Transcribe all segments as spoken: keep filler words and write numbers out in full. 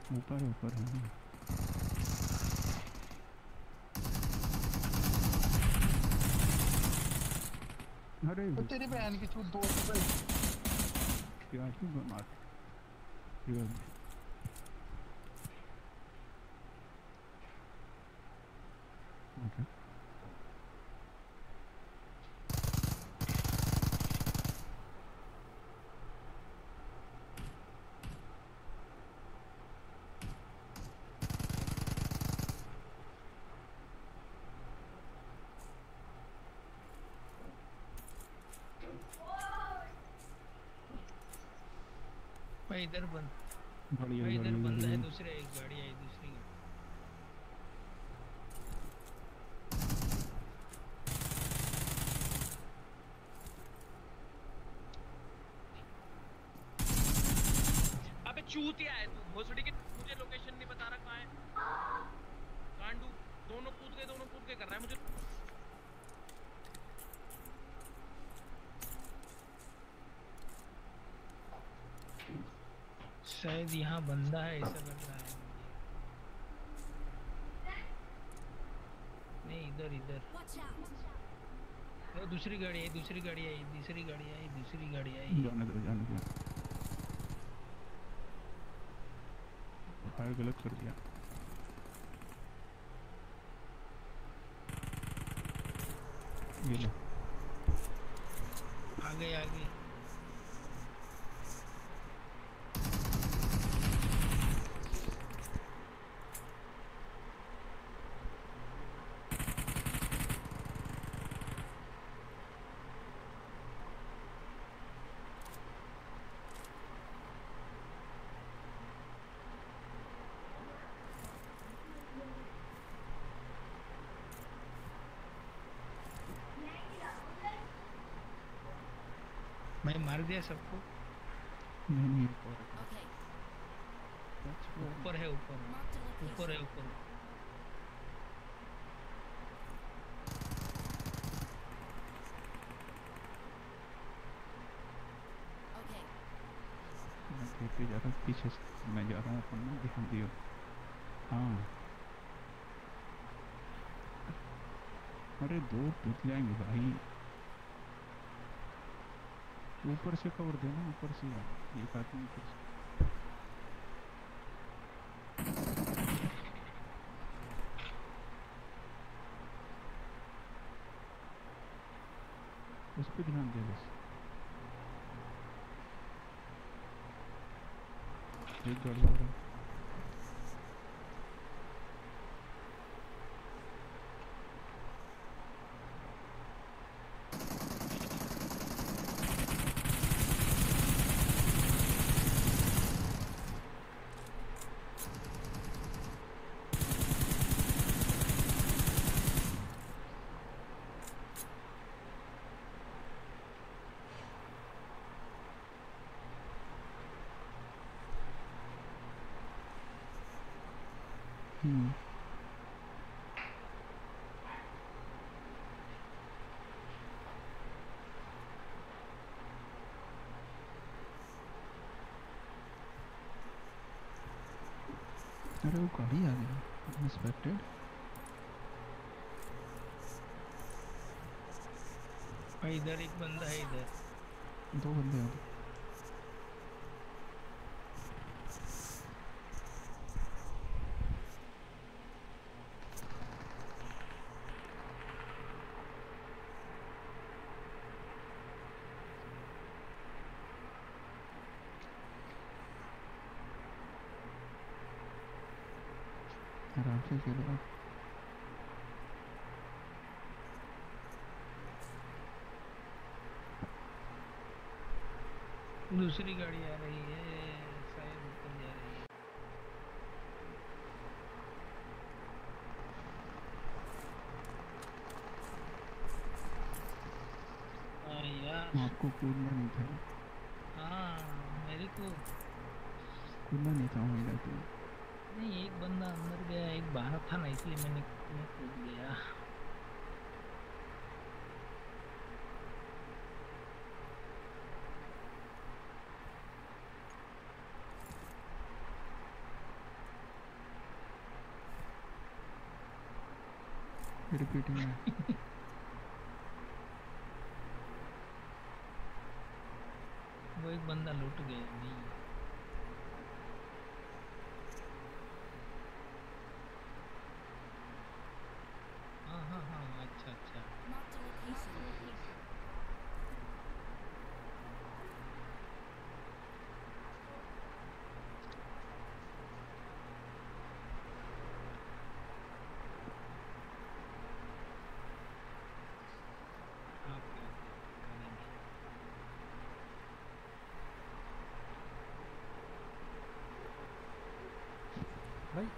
ऊपर ऊपर है। अरे तो तेरी बहन की चूत दो भाई क्या क्यों मार ओके भाई इधर बंद गाड़ी भाई आई गाड़ी इधर आई बंद गाड़ी है, आई। दूसरे एक गाड़ी आई, दूसरी गाड़ी। अबे चूतिया है तू भोसड़ी के, मुझे लोकेशन नहीं बता रहा कहाँ है। गांडू दोनों कूद के दोनों कूद के कर रहा है मुझे। शायद यहाँ बंदा है ऐसा लग रहा है मुझे। नहीं इधर इधर वो दूसरी गाड़ी आई, दूसरी गाड़ी आई, दूसरी गाड़ी आई, दूसरी गाड़ी आई। जाने दो जाने दो, फायर गलत कर दिया। ये लो आगे आगे मैं मार दिया सबको। नहीं नहीं एक और है। Okay. That's वो fine. ऊपर है, ऊपर Marked a ऊपर है, location. ऊपर। Okay. मैं पीछे जा रहा हूँ, पीछे से मैं जा रहा हूँ अपन ना, ध्यान दियो। हाँ अरे दो टूट जाएंगे भाई, ऊपर से कवर देना, ऊपर से एक आदमी ऊपर से। उस पर ध्यान दे बस। एक गाड़ी आ रहा है। हम्म अरे वो गाड़ी आ गई अनएक्सपेक्टेड। भाई इधर एक बंदा है, इधर दो बंदे हैं। आराम से खेलो आप। दूसरी गाड़ी आ रही है, शायद ऊपर जा रही है। हाँ यार, आपको कूदना नहीं था, हाँ मेरे को कूदना नहीं था वहीं जाके। नहीं, एक बंदा अंदर गया एक बाहर था ना, इसलिए मैंने मैं कूद गया। रिपीटिंग में वो एक बंदा लूट गया नहीं। हाँ हाँ हाँ अच्छा अच्छा। ओके ओके करेंगे। भाई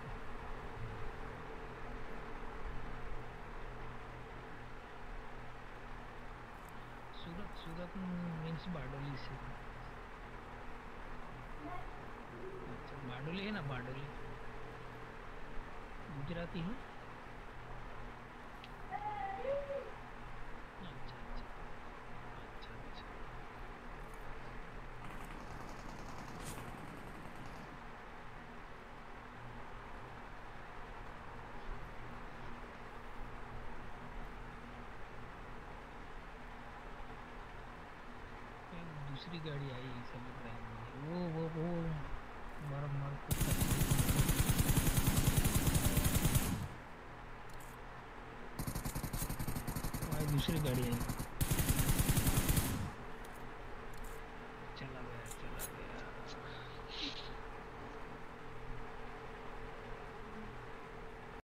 सूरत सूरत मीन्स बारडोली से। अच्छा बारडोली है ना, बारडोली गुजराती है। अच्छा अच्छा अच्छा अच्छा। एक दूसरी गाड़ी आई ऐसा लग रहा है मुझे। वो वो वो मर मर कुछ कर रही है। वो आई दूसरी गाड़ी आई।